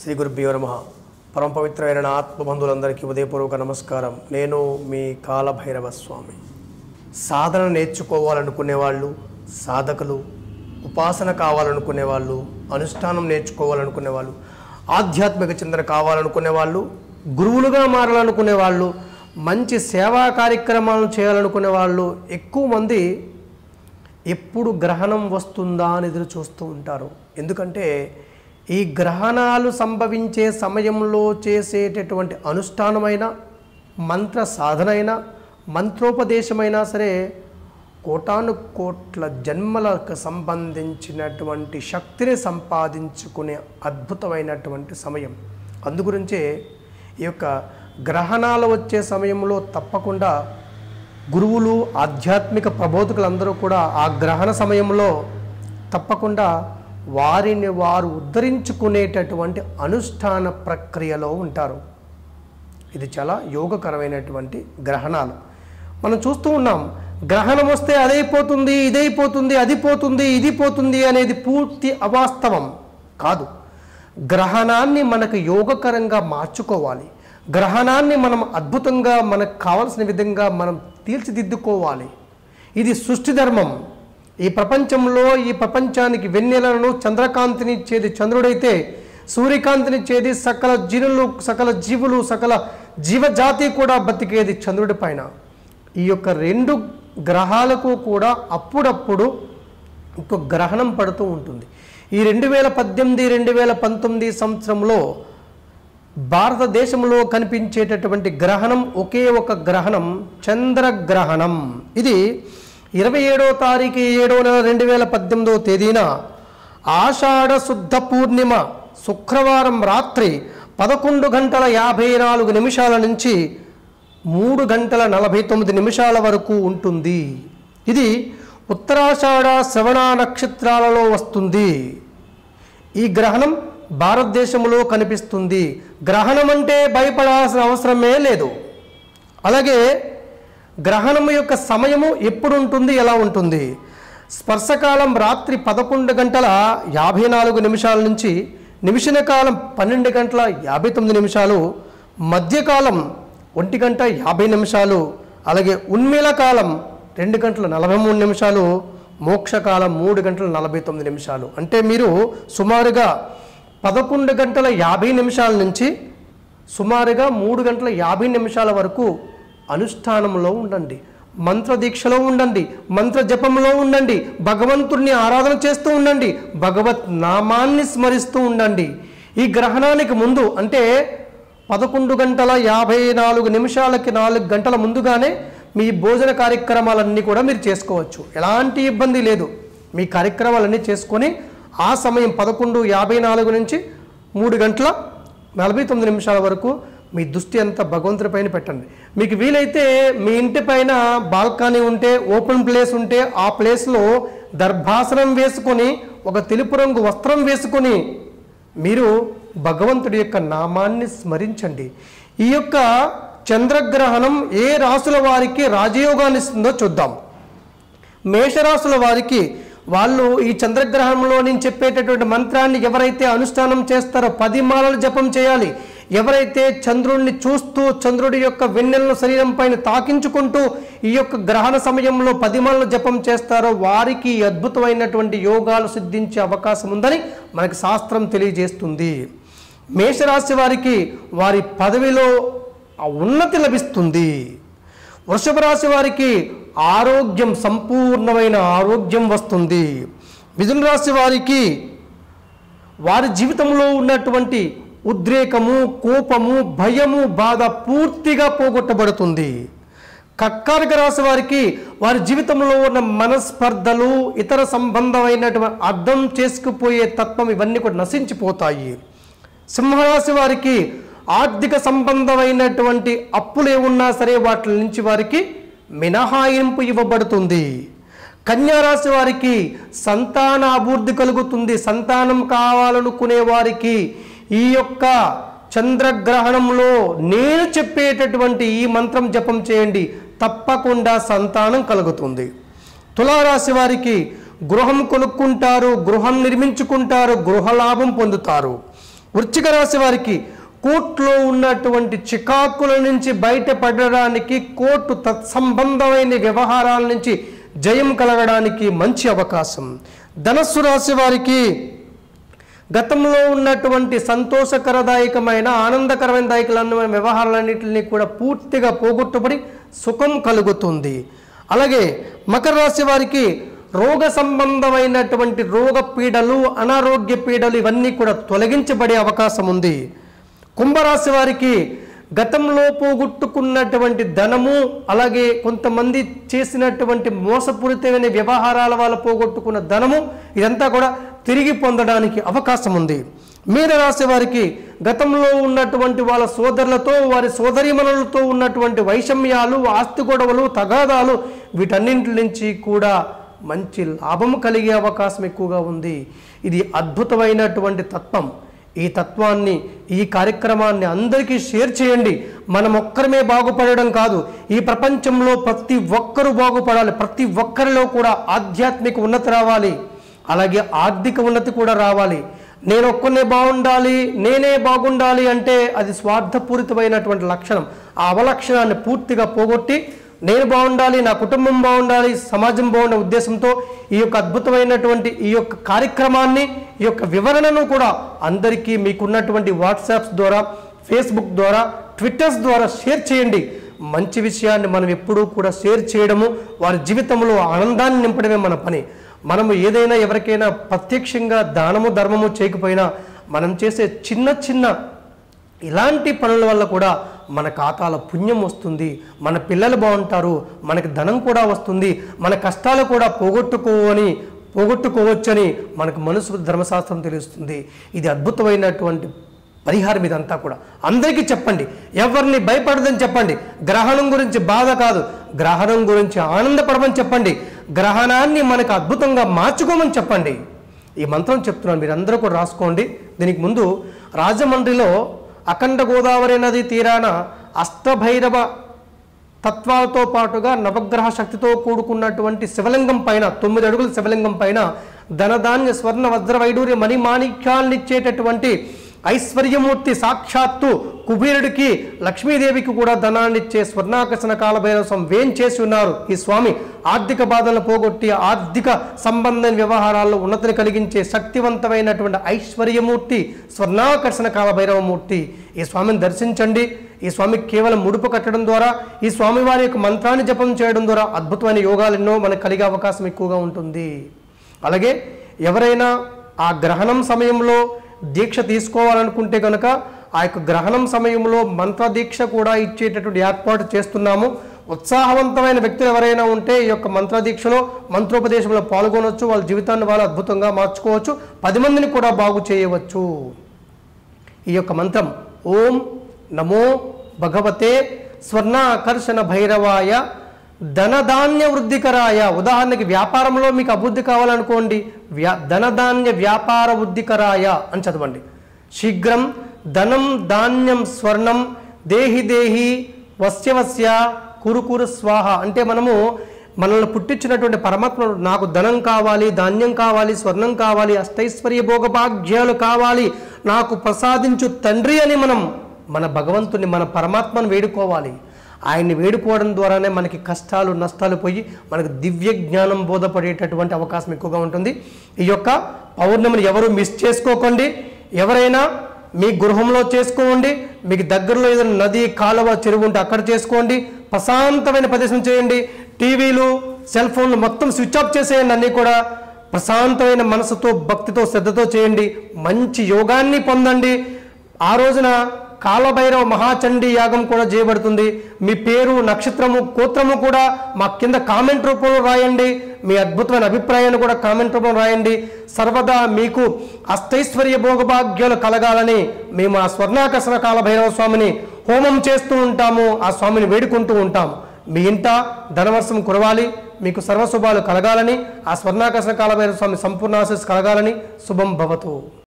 శ్రీ గురుభ్యో నమః. పరమ పవిత్రమైన ఆత్మబంధువులందరికీ ఉదయపూర్వక నమస్కారం. నేను మీ కాలభైరవ స్వామి. సాధన నేర్చుకోవాలనుకునే వాళ్ళు, సాధకులు, ఉపాసన కావాలనుకునే వాళ్ళు, అనుష్ఠానం నేర్చుకోవాలనుకునే వాళ్ళు, ఆధ్యాత్మిక చింతన కావాలనుకునే వాళ్ళు, గురువులుగా మారాలనుకునే వాళ్ళు, మంచి సేవా కార్యక్రమాలను చేయాలనుకునే వాళ్ళు ఎక్కువ మంది ఎప్పుడు గ్రహణం వస్తుందా అని ఎదురు చూస్తూ ఉంటారు. ఎందుకంటే ఈ గ్రహణాలు సంభవించే సమయంలో చేసేటటువంటి అనుష్ఠానమైన, మంత్ర సాధనైనా, మంత్రోపదేశమైనా సరే కోటాను కోట్ల జన్మలకు సంబంధించినటువంటి శక్తిని సంపాదించుకునే అద్భుతమైనటువంటి సమయం. అందుగురించే ఈ యొక్క గ్రహణాలు వచ్చే సమయంలో తప్పకుండా గురువులు, ఆధ్యాత్మిక ప్రబోధకులందరూ కూడా ఆ గ్రహణ సమయంలో తప్పకుండా వారిని వారు ఉద్ధరించుకునేటటువంటి అనుష్ఠాన ప్రక్రియలో ఉంటారు. ఇది చాలా యోగకరమైనటువంటి గ్రహణాలు మనం చూస్తూ ఉన్నాం. గ్రహణం వస్తే అదైపోతుంది, ఇదైపోతుంది, అది పోతుంది, ఇది పోతుంది అనేది పూర్తి అవాస్తవం కాదు. గ్రహణాన్ని మనకు యోగకరంగా మార్చుకోవాలి. గ్రహణాన్ని మనం అద్భుతంగా మనకు కావలసిన విధంగా మనం తీర్చిదిద్దుకోవాలి. ఇది సృష్టి ధర్మం. ఈ ప్రపంచంలో, ఈ ప్రపంచానికి వెన్నెలను, చంద్రకాంతిని ఇచ్చేది చంద్రుడైతే, సూర్యకాంతిని ఇచ్చేది సకల జీవులు, సకల జీవులు, సకల జీవజాతి కూడా బతికేది చంద్రుడి పైన. ఈ యొక్క రెండు గ్రహాలకు కూడా అప్పుడప్పుడు ఒక గ్రహణం పడుతూ ఉంటుంది. ఈ 2018-2019 సంవత్సరంలో భారతదేశంలో కనిపించేటటువంటి గ్రహణం ఒకే ఒక గ్రహణం, చంద్రగ్రహణం. ఇది 27వ తారీఖు 7వ నెల 2018వ తేదీన ఆషాఢ శుద్ధ పూర్ణిమ శుక్రవారం రాత్రి 11:54 నుంచి 3:49 వరకు ఉంటుంది. ఇది ఉత్తరాషాఢ శ్రవణ నక్షత్రాలలో వస్తుంది. ఈ గ్రహణం భారతదేశంలో కనిపిస్తుంది. గ్రహణం అంటే భయపడాల్సిన అవసరమే లేదు. అలాగే గ్రహణం యొక్క సమయము ఎప్పుడు ఉంటుంది, ఎలా ఉంటుంది? స్పర్శకాలం రాత్రి 11:54 నుంచి నిమిషణ కాలం 12:59, మధ్యకాలం 1:50, అలాగే ఉన్మీల కాలం 2:43, మోక్షకాలం 3:49. అంటే మీరు సుమారుగా 11:50 నుంచి సుమారుగా 3:50 వరకు అనుష్ఠానంలో ఉండండి, మంత్ర దీక్షలో ఉండండి, మంత్ర జపంలో ఉండండి, భగవంతుడిని ఆరాధన చేస్తూ ఉండండి, భగవత్ నామాన్ని స్మరిస్తూ ఉండండి. ఈ గ్రహణానికి ముందు అంటే 11:54 4 గంటల ముందుగానే మీ భోజన కార్యక్రమాలన్నీ కూడా మీరు చేసుకోవచ్చు. ఎలాంటి ఇబ్బంది లేదు. మీ కార్యక్రమాలన్నీ చేసుకొని ఆ సమయం 11:54 నుంచి 3:49 వరకు మీ దృష్టి అంతా భగవంతుడి పైన పెట్టండి. మీకు వీలైతే మీ ఇంటి పైన బాల్కనీ ఉంటే, ఓపెన్ ప్లేస్ ఉంటే ఆ ప్లేస్లో దర్భాసనం వేసుకొని, ఒక తెలుపు రంగు వస్త్రం వేసుకొని మీరు భగవంతుడి యొక్క నామాన్ని స్మరించండి. ఈ యొక్క చంద్రగ్రహణం ఏ రాశుల వారికి రాజయోగాన్ని ఇస్తుందో చూద్దాం. మేషరాశుల వారికి వాళ్ళు ఈ చంద్రగ్రహణంలో నేను చెప్పేటటువంటి మంత్రాన్ని ఎవరైతే అనుష్ఠానం చేస్తారో 10 మాలలు జపం చేయాలి. ఎవరైతే చంద్రుడిని చూస్తూ, చంద్రుడి యొక్క వెన్నెలను శరీరం పైన తాకించుకుంటూ ఈ యొక్క గ్రహణ సమయంలో 10 మాలలు జపం చేస్తారో వారికి అద్భుతమైనటువంటి యోగాలు సిద్ధించే అవకాశం ఉందని మనకి శాస్త్రం తెలియజేస్తుంది. మేషరాశి వారికి వారి పదవిలో ఉన్నతి లభిస్తుంది. వృషభ రాశి వారికి ఆరోగ్యం, సంపూర్ణమైన ఆరోగ్యం వస్తుంది. మిథున రాశి వారికి వారి జీవితంలో ఉన్నటువంటి ఉద్రేకము, కోపము, భయము, బాధ పూర్తిగా పోగొట్టబడుతుంది. కర్కాటక రాశి వారికి వారి జీవితంలో ఉన్న మనస్పర్ధలు, ఇతర సంబంధమైనటువంటి అర్థం చేసుకుపోయే తత్వం ఇవన్నీ కూడా నశించిపోతాయి. సింహరాశి వారికి ఆర్థిక సంబంధమైనటువంటి అప్పులు ఏమున్నా సరే వాటి నుంచి వారికి మినహాయింపు ఇవ్వబడుతుంది. కన్యారాశి వారికి సంతాన అభివృద్ధి కలుగుతుంది. సంతానం కావాలనుకునే వారికి ఈ యొక్క చంద్రగ్రహణంలో నేను చెప్పేటటువంటి ఈ మంత్రం జపం చేయండి, తప్పకుండా సంతానం కలుగుతుంది. తులారాశి వారికి గృహం కొనుక్కుంటారు, గృహం నిర్మించుకుంటారు, గృహలాభం పొందుతారు. వృశ్చిక రాశి వారికి కోర్టులో ఉన్నటువంటి చికాకుల నుంచి బయటపడడానికి, కోర్టు తత్సంబంధమైన వ్యవహారాల నుంచి జయం కలగడానికి మంచి అవకాశం. ధనస్సు రాశి వారికి గతంలో ఉన్నటువంటి సంతోషకరదాయకమైన ఆనందకరమైన వ్యవహారాలన్నింటినీ కూడా పూర్తిగా పోగొట్టుబడి సుఖం కలుగుతుంది. అలాగే మకర రాశి వారికి రోగ సంబంధమైనటువంటి రోగ పీడలు, అనారోగ్య పీడలు ఇవన్నీ కూడా తొలగించబడే అవకాశం ఉంది. కుంభరాశి వారికి గతంలో పోగొట్టుకున్నటువంటి ధనము, అలాగే కొంతమంది చేసినటువంటి మోసపూరితమైన వ్యవహారాల వల్ల పోగొట్టుకున్న ధనము ఇదంతా కూడా తిరిగి పొందడానికి అవకాశం ఉంది. మీనరాశి వారికి గతంలో ఉన్నటువంటి వాళ్ళ సోదరులతో, వారి సోదరీమణులతో ఉన్నటువంటి వైషమ్యాలు, ఆస్తి గొడవలు, తగాదాలు వీటన్నింటి నుంచి కూడా మంచి లాభం కలిగే అవకాశం ఎక్కువగా ఉంది. ఇది అద్భుతమైనటువంటి తత్వం. ఈ తత్వాన్ని, ఈ కార్యక్రమాన్ని అందరికీ షేర్ చేయండి. మనం ఒక్కరమే బాగుపడడం కాదు, ఈ ప్రపంచంలో ప్రతి ఒక్కరూ బాగుపడాలి. ప్రతి ఒక్కరిలో కూడా ఆధ్యాత్మిక ఉన్నతి రావాలి, అలాగే ఆర్థిక ఉన్నతి కూడా రావాలి. నేను ఒక్కనే బాగుండాలి, నేనే బాగుండాలి అంటే అది స్వార్థపూరితమైనటువంటి లక్షణం. ఆ అవలక్షణాన్ని పూర్తిగా పోగొట్టి నేను బాగుండాలి, నా కుటుంబం బాగుండాలి, సమాజం బాగుండే ఉద్దేశంతో ఈ యొక్క అద్భుతమైనటువంటి ఈ యొక్క కార్యక్రమాన్ని, ఈ యొక్క వివరణను కూడా అందరికీ మీకున్నటువంటి వాట్సాప్స్ ద్వారా, ఫేస్బుక్ ద్వారా, ట్విట్టర్స్ ద్వారా షేర్ చేయండి. మంచి విషయాన్ని మనం ఎప్పుడూ కూడా షేర్ చేయడము, వారి జీవితంలో ఆనందాన్ని నింపడమే మన పని. మనము ఏదైనా ఎవరికైనా ప్రత్యక్షంగా దానము ధర్మము చేయకపోయినా మనం చేసే చిన్న చిన్న ఇలాంటి పనుల వల్ల కూడా మన ఖాతాల పుణ్యం వస్తుంది, మన పిల్లలు బాగుంటారు, మనకి ధనం కూడా వస్తుంది, మన కష్టాలు కూడా పోగొట్టుకోవచ్చని మనకు మనసు ధర్మశాస్త్రం తెలుస్తుంది. ఇది అద్భుతమైనటువంటి పరిహారం. ఇదంతా కూడా అందరికీ చెప్పండి, ఎవరిని భయపడదని చెప్పండి. గ్రహణం గురించి బాధ కాదు, గ్రహణం గురించి ఆనందపడమని చెప్పండి. గ్రహణాన్ని మనకు అద్భుతంగా మార్చుకోమని చెప్పండి. ఈ మంత్రం చెప్తున్నాను, మీరు అందరూ కూడా రాసుకోండి. దీనికి ముందు రాజమండ్రిలో అఖండ గోదావరి నది తీరాన అష్టభైరవ తత్వాలతో పాటుగా నవగ్రహ శక్తితో కూడుకున్నటువంటి శివలింగం పైన, 9 అడుగుల శివలింగం పైన ధనధాన్య స్వర్ణ వజ్ర వైడూర్య మణిమాణిక్యాలనిచ్చేటటువంటి ఐశ్వర్యమూర్తి, సాక్షాత్తు కుబేరుడికి, లక్ష్మీదేవికి కూడా ధనాన్నిచ్చే స్వర్ణాకర్షణ కాలభైరవ స్వామి వేంచేసి ఉన్నారు. ఈ స్వామి ఆర్థిక బాధలను పోగొట్టి ఆర్థిక సంబంధమైన వ్యవహారాల్లో ఉన్నతిని కలిగించే శక్తివంతమైనటువంటి ఐశ్వర్యమూర్తి, స్వర్ణాకర్షణ కాలభైరవమూర్తి. ఈ స్వామిని దర్శించండి. ఈ స్వామికి కేవలం ముడుపు కట్టడం ద్వారా, ఈ స్వామి వారి యొక్క మంత్రాన్ని జపం చేయడం ద్వారా అద్భుతమైన యోగాలు ఎన్నో మనకు కలిగే అవకాశం ఎక్కువగా ఉంటుంది. అలాగే ఎవరైనా ఆ గ్రహణం సమయంలో దీక్ష తీసుకోవాలనుకుంటే కనుక ఆ యొక్క గ్రహణం సమయంలో మంత్ర దీక్ష కూడా ఇచ్చేటటువంటి ఏర్పాటు చేస్తున్నాము. ఉత్సాహవంతమైన వ్యక్తులు ఎవరైనా ఉంటే ఈ యొక్క మంత్ర దీక్షలో, మంత్రోపదేశంలో పాల్గొనవచ్చు. వాళ్ళ జీవితాన్ని వాళ్ళు అద్భుతంగా మార్చుకోవచ్చు, 10 మందిని కూడా బాగు చేయవచ్చు. ఈ యొక్క మంత్రం ఓం నమో భగవతే స్వర్ణాకర్షణ భైరవాయ ధనధాన్య వృద్ధికరాయ. ఉదాహరణకి వ్యాపారంలో మీకు అభివృద్ధి కావాలనుకోండి, ధనధాన్య వ్యాపార వృద్ధికరాయ అని చదవండి. శీఘ్రం ధనం ధాన్యం స్వర్ణం దేహి దేహి వస్య కురు స్వాహ. అంటే మనల్ని పుట్టించినటువంటి పరమాత్మ నాకు ధనం కావాలి, ధాన్యం కావాలి, స్వర్ణం కావాలి, అష్టైశ్వర్య భోగభాగ్యాలు కావాలి, నాకు ప్రసాదించు తండ్రి అని మన భగవంతుని, మన పరమాత్మను వేడుకోవాలి. ఆయన్ని వేడుకోవడం ద్వారానే మనకి కష్టాలు నష్టాలు పోయి మనకు దివ్య జ్ఞానం బోధపడేటటువంటి అవకాశం ఎక్కువగా ఉంటుంది. ఈ యొక్క పౌర్ణమిని ఎవరు మిస్ చేసుకోకండి. ఎవరైనా మీ గృహంలో చేసుకోండి, మీకు దగ్గరలో ఏదైనా నది, కాలువ, చెరువు ఉంటే అక్కడ చేసుకోండి. ప్రశాంతమైన ప్రదేశం చేయండి. టీవీలు, సెల్ ఫోన్లు మొత్తం స్విచ్ ఆఫ్ చేసేయండి. అన్నీ కూడా ప్రశాంతమైన మనసుతో, భక్తితో, శ్రద్ధతో చేయండి. మంచి యోగాన్ని పొందండి. ఆ రోజున కాలభైరవ మహాచండీ యాగం కూడా చేయబడుతుంది. మీ పేరు, నక్షత్రము, గోత్రము కూడా మా కింద కామెంట్ రూపంలో రాయండి. మీ అద్భుతమైన అభిప్రాయాన్ని కూడా కామెంట్ రూపంలో రాయండి. సర్వదా మీకు అష్టైశ్వర్య భోగభాగ్యాలు కలగాలని మేము ఆ స్వర్ణాకర్షణ కాలభైరవ స్వామిని హోమం చేస్తూ ఉంటాము, ఆ స్వామిని వేడుకుంటూ ఉంటాము. మీ ఇంట ధనవర్షం కురవాలి, మీకు సర్వశుభాలు కలగాలని, ఆ స్వర్ణాకర్షణ కాలభైరవ స్వామి సంపూర్ణ ఆశీస్సు కలగాలని. శుభం భవతు.